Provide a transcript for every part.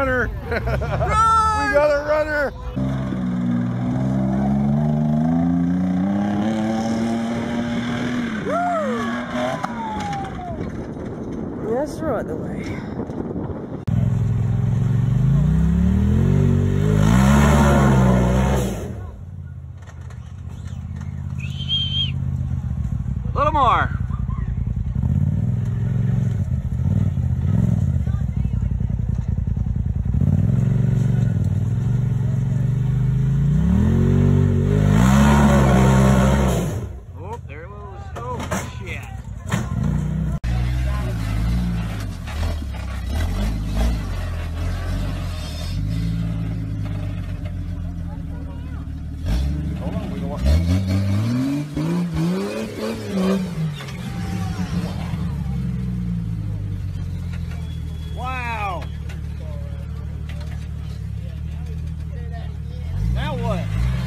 runner. We got a runner. Yes, throw it away. A little more. Oh, there it goes. Oh, shit. Hold on, we go. Wow. Now what?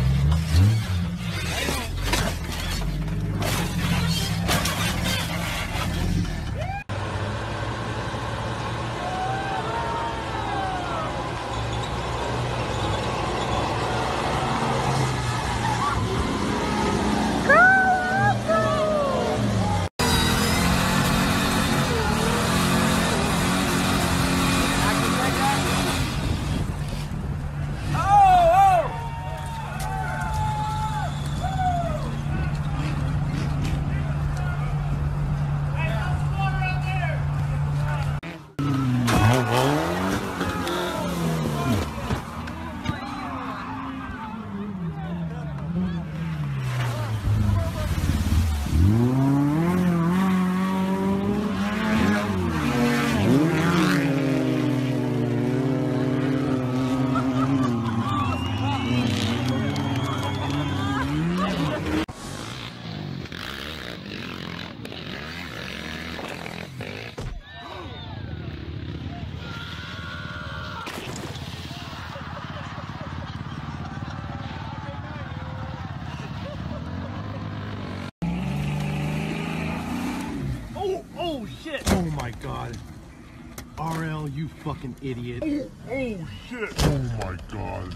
Oh shit! Oh my god. RL, you fucking idiot. Oh shit! Oh my god.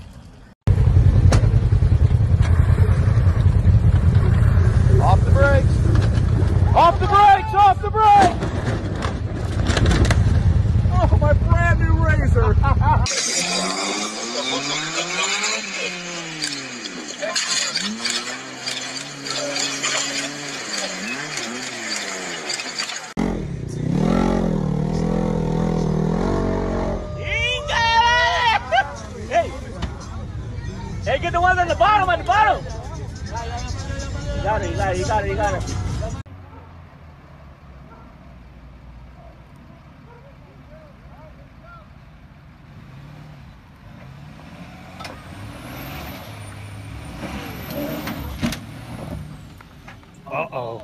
Off the brakes! Off the brakes! Off the brakes! Oh, my brand new Razor. Hey, get the ones on the bottom, You got it, you got it, you got it, you got it. Uh-oh.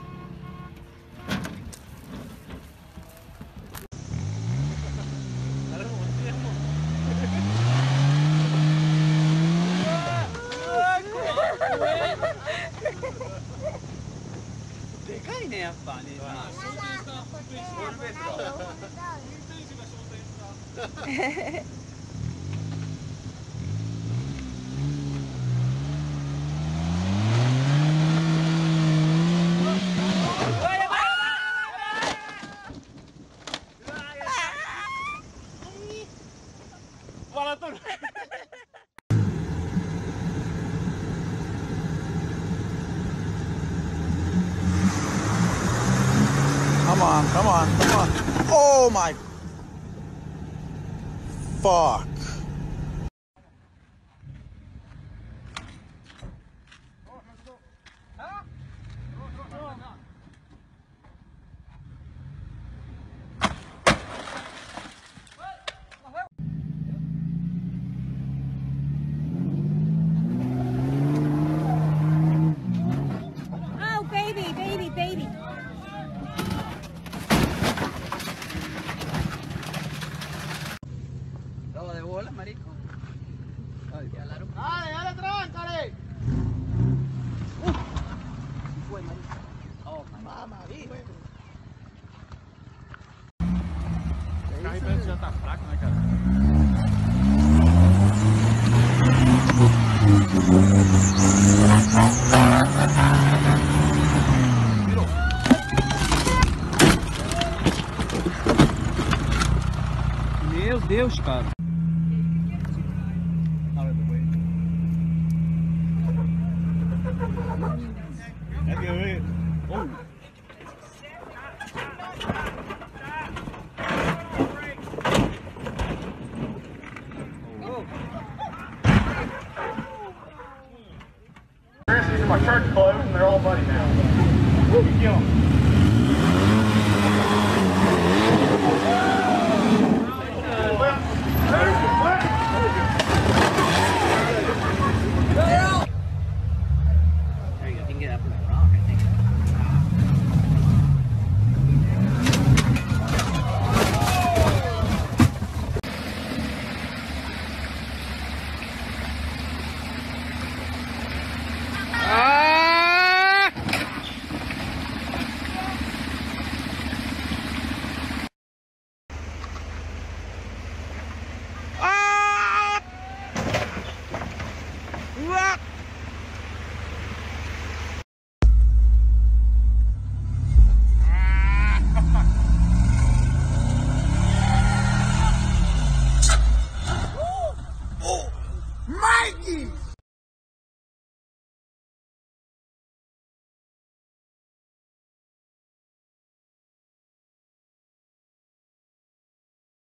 Come on, come on, come on. Oh my. Fuck. Oh, baby, baby, baby. No, de bola. Deus, cara. É que eu... Oh. These are my church clothes and they're all muddy now. Keep going.